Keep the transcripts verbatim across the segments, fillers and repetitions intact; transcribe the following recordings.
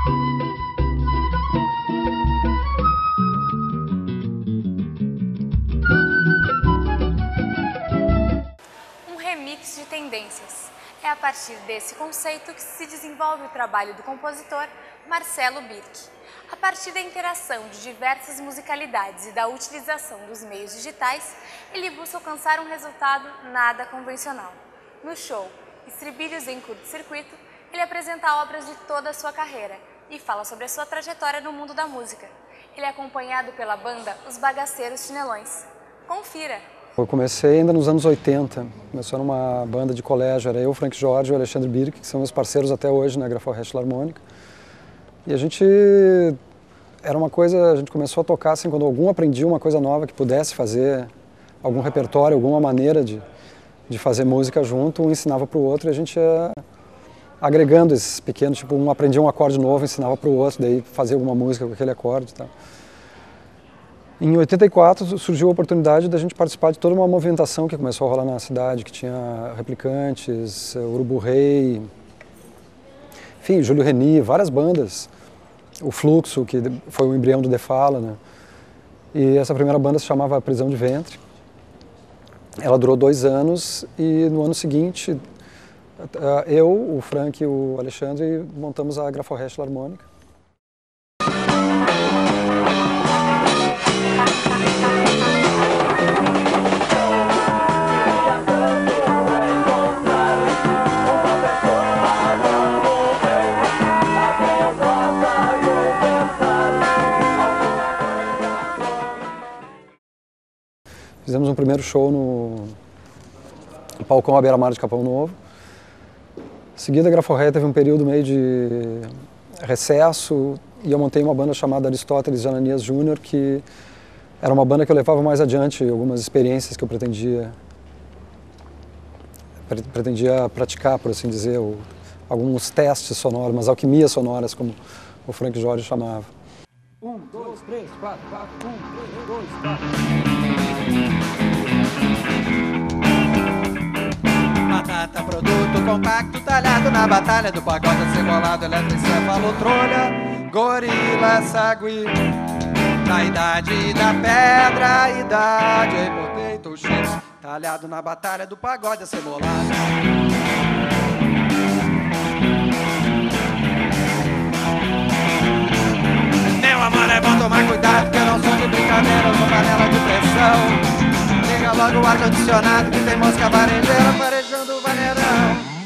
Um remix de tendências. É a partir desse conceito que se desenvolve o trabalho do compositor Marcelo Birk. A partir da interação de diversas musicalidades e da utilização dos meios digitais, ele busca alcançar um resultado nada convencional. No show Estribilhos em Curto-Circuito, ele apresenta obras de toda a sua carreira e fala sobre a sua trajetória no mundo da música. Ele é acompanhado pela banda Os Bagaceiros Chinelões. Confira! Eu comecei ainda nos anos oitenta, começou numa banda de colégio, era eu, Frank Jorge e o Alexandre Birk, que são meus parceiros até hoje na Graforrest Filarmônica. E a gente, era uma coisa, a gente começou a tocar assim, quando algum aprendia uma coisa nova que pudesse fazer, algum repertório, alguma maneira de, de fazer música junto, um ensinava para o outro e a gente ia agregando esses pequenos, tipo, um aprendia um acorde novo, ensinava para o outro, daí fazia alguma música com aquele acorde e tal. Em oitenta e quatro surgiu a oportunidade da gente participar de toda uma movimentação que começou a rolar na cidade, que tinha Replicantes, Urubu Rei, enfim, Júlio Reni, várias bandas. O Fluxo, que foi o embrião do The Fala, né? E essa primeira banda se chamava Prisão de Ventre. Ela durou dois anos e no ano seguinte eu, o Frank e o Alexandre montamos a Graforrest Filarmônica. Fizemos um primeiro show no Palcão à beira-mar de Capão Novo. Em seguida, a Graforrest teve um período meio de recesso e eu montei uma banda chamada Aristóteles de Ananias Júnior, que era uma banda que eu levava mais adiante algumas experiências que eu pretendia, pretendia praticar, por assim dizer, ou, alguns testes sonoros, umas alquimias sonoras, como o Frank Jorge chamava. Um, dois, três, quatro, quatro, um, três, dois, quatro. Batata, produto compacto, talhado na batalha do pagode cebolado, eletrocefalo, trolha, gorila, sagui. Da idade da pedra, idade, potato chips, talhado na batalha do pagode cebolado. Meu amor, é bom tomar cuidado, que eu não sou de brincadeira, eu sou panela de pressão. Liga logo o ar-condicionado, que tem mosca varejeira farejando o vaneirão.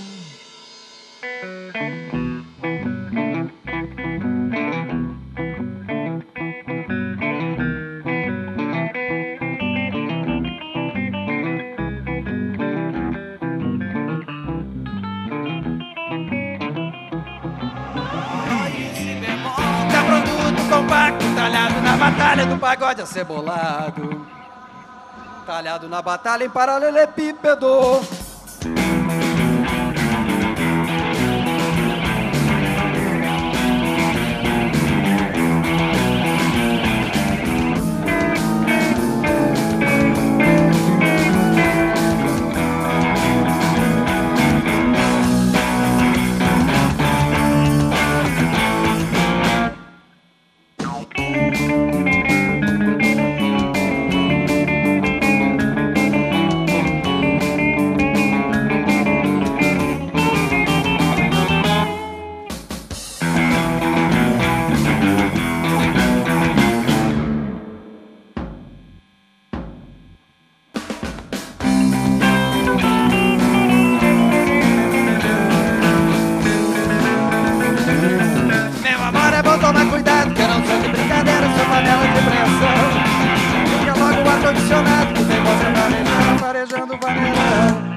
Compacto, talhado na batalha do pagode acebolado, talhado na batalha em paralelepípedo. Toma cuidado, que eu não sou de brincadeira, sou panela de pressão. Liga logo o ar-condicionado, que tem você varejando, varejando o vaneirão.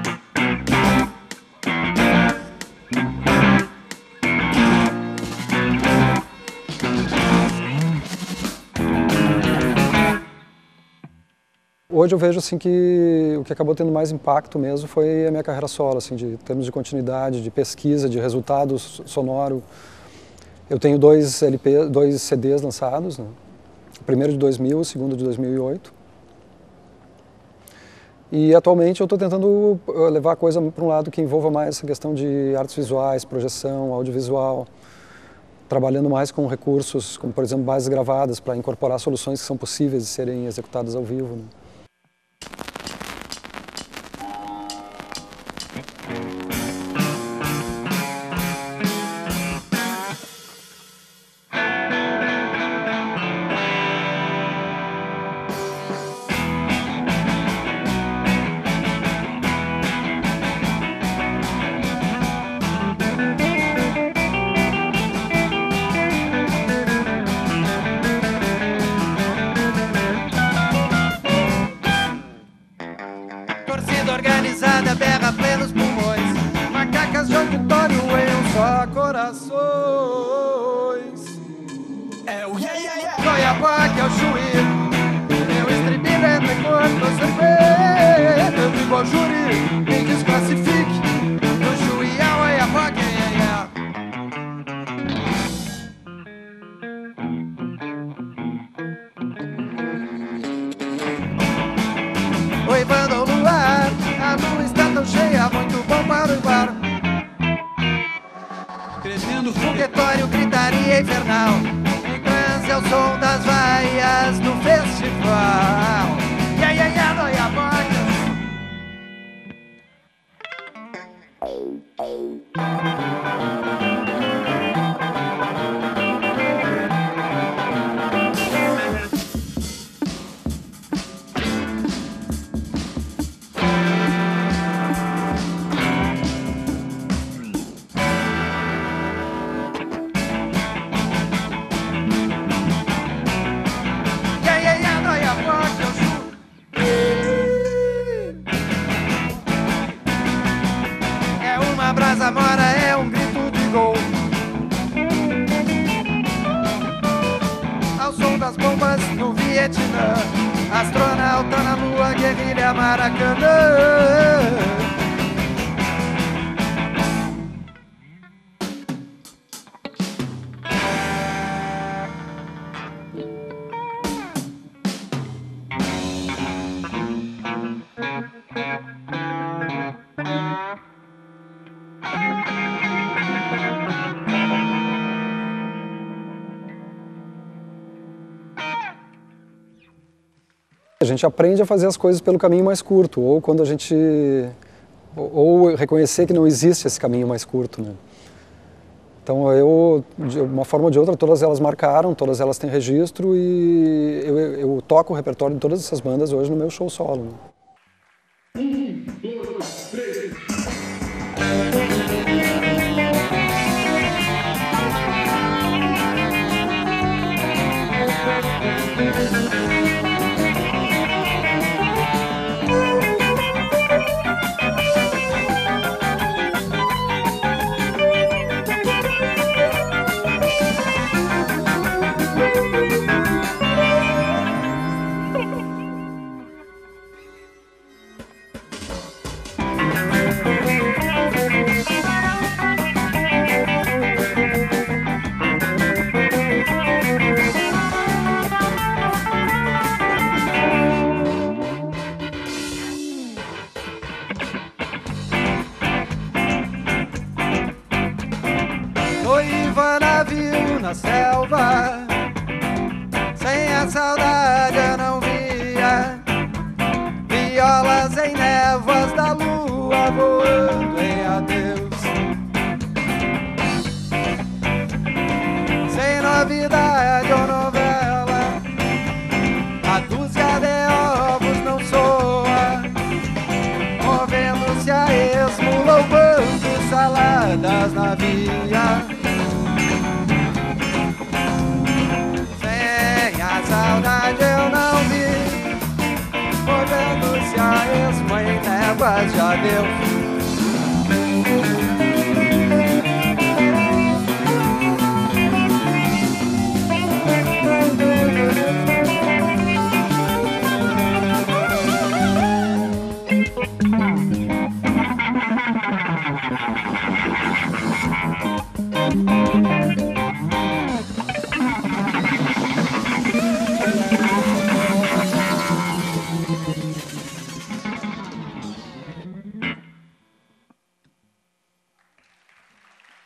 Hoje eu vejo assim que o que acabou tendo mais impacto mesmo foi a minha carreira solo, assim, de em termos de continuidade, de pesquisa, de resultado sonoro. Eu tenho dois L P, dois C Ds lançados, né? O primeiro de dois mil, o segundo de dois mil e oito. E atualmente eu estou tentando levar a coisa para um lado que envolva mais essa questão de artes visuais, projeção, audiovisual. trabalhando mais com recursos, como por exemplo bases gravadas, para incorporar soluções que são possíveis de serem executadas ao vivo, né? Organizada, berra plenos pulmões, macacas de auditório em um só corações. É o yeah, yeah, yeah. Goiapoque é o chuí, meu estribilho é precoce, você vê, eu vivo ao júri, me desclassifique, o chuí é o Goiapoque, yeah, yeah. Oi, banda ao luar, a lua está tão cheia, muito bom para o bar. Crescendo foguetório, gritaria infernal, em transe ao som das vaias no festival. Yeah, yeah, yeah, Goiapoque. Brasa mora é um grito de gol, ao som das bombas no Vietnã, astronauta na lua, guerrilha Maracanã. A gente aprende a fazer as coisas pelo caminho mais curto, ou quando a gente... ou reconhecer que não existe esse caminho mais curto, né? Então eu, de uma forma ou de outra, todas elas marcaram, todas elas têm registro e eu, eu toco o repertório de todas essas bandas hoje no meu show solo, né? Um, dois, três... Noiva navio na selva, sem a saudade eu não via. Violas em névoas da lua voando em adeus. Sem novidade ou novela, a dúzia de ovos não soa, movendo-se a esmo, louvando saladas na via. A saudade eu não vi, movendo-se a esmo em névoas de adeus.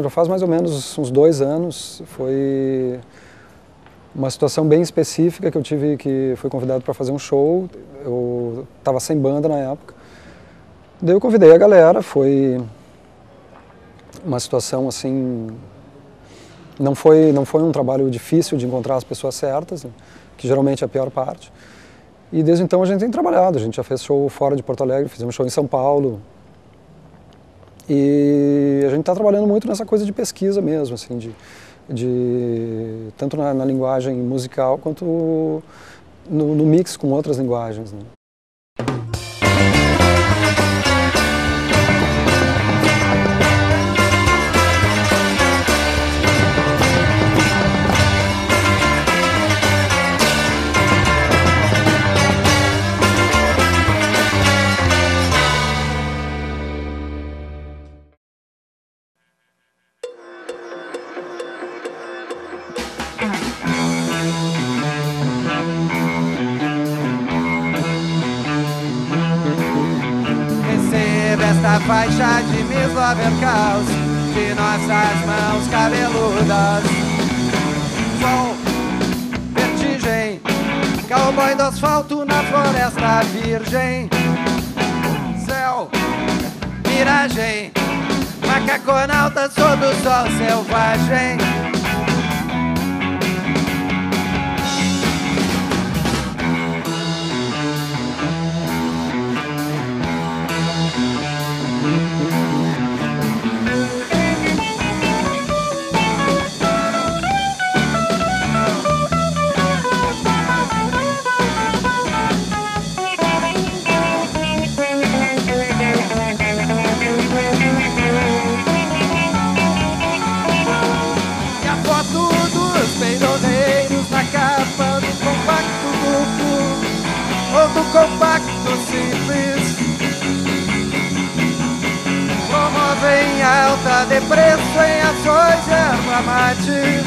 já faz mais ou menos uns dois anos. Foi uma situação bem específica que eu tive, que fui convidado para fazer um show. Eu estava sem banda na época. Daí eu convidei a galera, foi uma situação assim, não foi, não foi um trabalho difícil de encontrar as pessoas certas, né, que geralmente é a pior parte. E desde então a gente tem trabalhado, a gente já fez show fora de Porto Alegre, fizemos show em São Paulo. E a gente está trabalhando muito nessa coisa de pesquisa mesmo, assim, de, de, tanto na, na linguagem musical quanto no, no mix com outras linguagens, né. Esta faixa de Miss Lover Caos de nossas mãos cabeludas. Sol, vertigem, cowboy do asfalto na floresta virgem. Céu, miragem, macaconauta sob o sol selvagem. Compacto simples promovem alta de preço em ações e erva mate.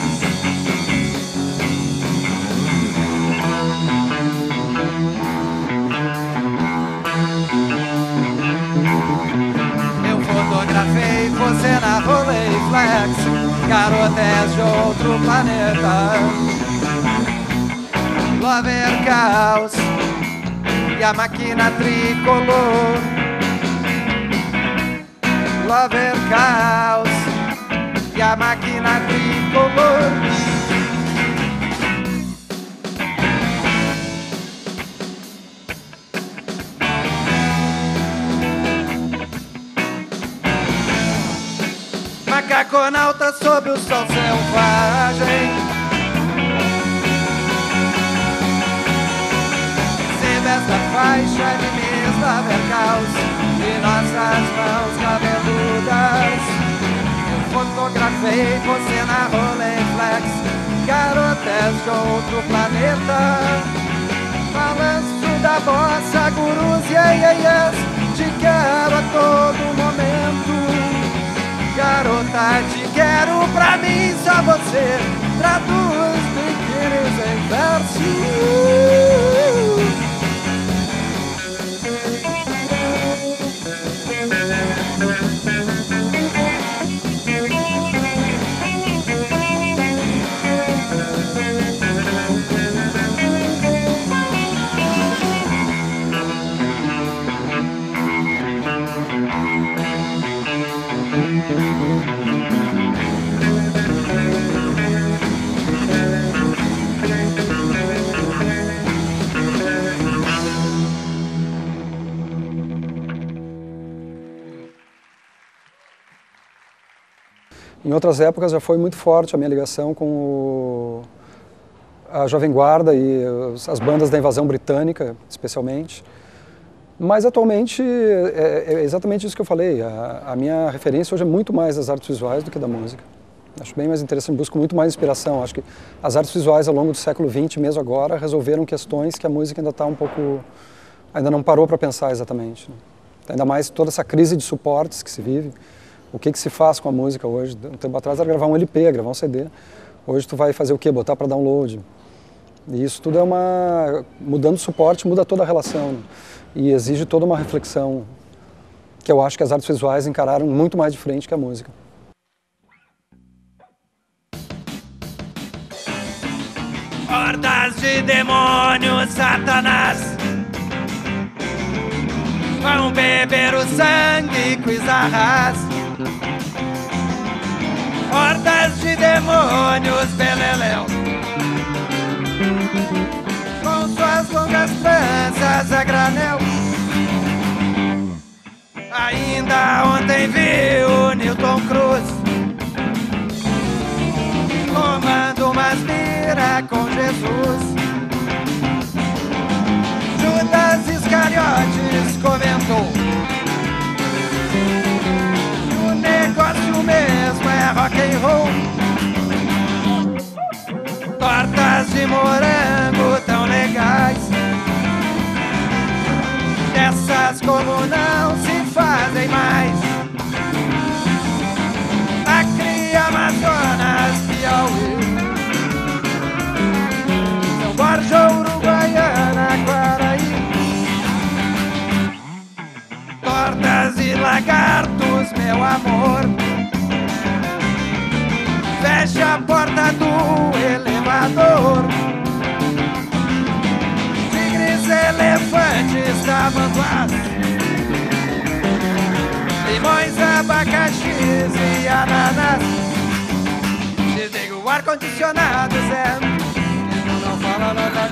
Eu fotografei você na Rolleiflex, garotas de outro planeta. Lover Caos e a máquina tricolor. Lover Caos e a máquina tricolor. Macaconauta sob o sol selvagem. Essa faixa de Miss Lover Caos de nossas mãos cabeludas. Eu fotografei você na Rolleiflex, garotas de outro planeta. Balanço da bossa, gurus, yeah, yeah, yes, te quero a todo momento. Garota, te quero pra mim, só você traduz biquínis em verso. Em outras épocas já foi muito forte a minha ligação com o, a Jovem Guarda e as bandas da invasão britânica, especialmente. Mas atualmente é, é exatamente isso que eu falei. A, a minha referência hoje é muito mais das artes visuais do que da música. Acho bem mais interessante, busco muito mais inspiração. Acho que as artes visuais ao longo do século vinte, mesmo agora, resolveram questões que a música ainda está um pouco... ainda não parou para pensar exatamente, né? Ainda mais toda essa crise de suportes que se vive. O que que se faz com a música hoje? Um tempo atrás era gravar um L P, gravar um C D. Hoje tu vai fazer o quê? Botar para download. E isso tudo é uma... mudando o suporte, muda toda a relação, né? E exige toda uma reflexão que eu acho que as artes visuais encararam muito mais de frente que a música. Hordas de demônios, Satanás vão beber o sangue com Isarras. Hordas de demônios, Beleléu, com suas longas tranças a granel. Ainda ontem vi o Newton Cruz tomando umas mira com Jesus. Judas Iscariotes comentou: o negócio mesmo é rock and roll. Tortas de morango tão legais, dessas como não se fazem mais. Acre, Amazonas, Piauí, São Borja, Uruguaiana, Quaraí. Tortas e lagartos, meu amor, fecha a porta do elevador. Tigres, elefantes, tamanduás, limões, abacaxis e ananás. Desliga o ar-condicionado, Zé. Não fala nada.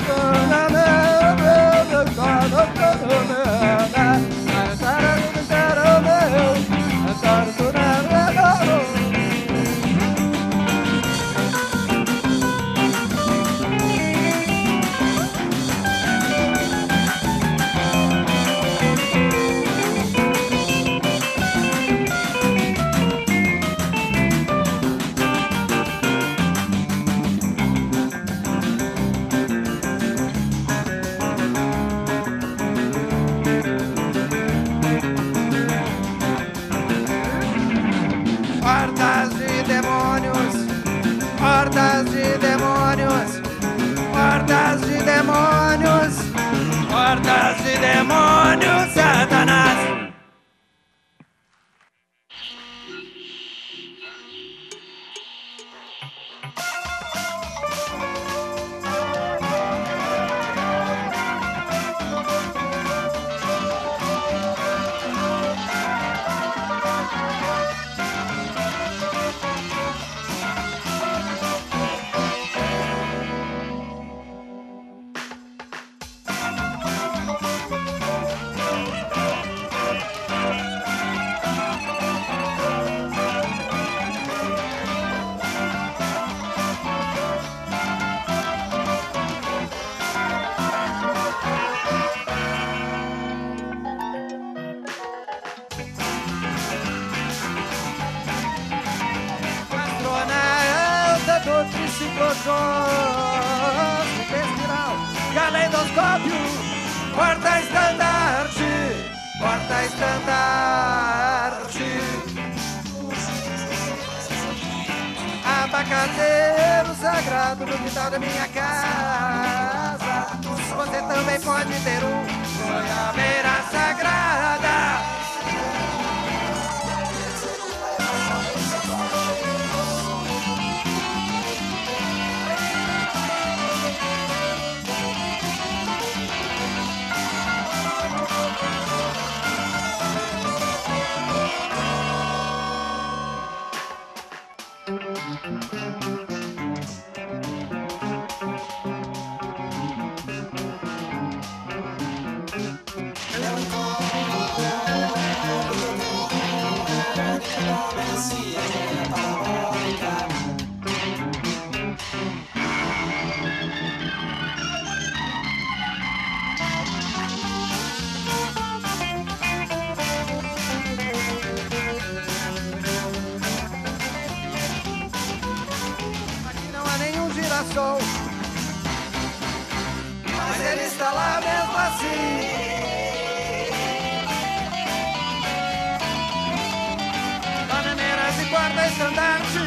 Hordas de demônios, hordas de demônios, hordas de demônios, hordas de demônios, Satanás. Ciclocosmo, espiral, caleidoscópio, porta-estandarte, porta-estandarte. Abacateiro sagrado no quintal da minha casa. Você também pode ter um goiabeira sagrada. Girassol, mas ele está lá mesmo assim. Bananeras e guarda-estandarte,